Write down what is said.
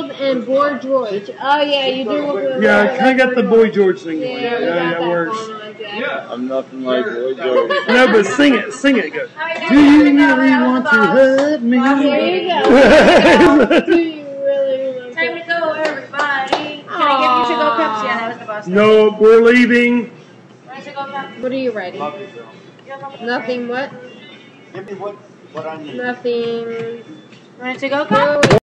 Child and Boy George. Oh yeah, you do look good. Yeah, I kind of got the Boy George thing going. Yeah, Yeah, that works. I'm nothing like Boy George. No, but sing it, good. Do you really want to hurt me? There you go. Do you really want to? Time to go, everybody. Can I give you to-go cups? Yeah, that was the boss. No, we're leaving. What are you writing? Nothing. What? Give me what I need. Nothing. Want a to-go cup?